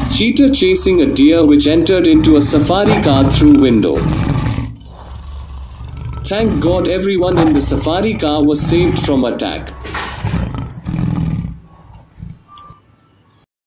Cheetah chasing a deer which entered into a safari car through window. Thank God everyone in the safari car was saved from attack.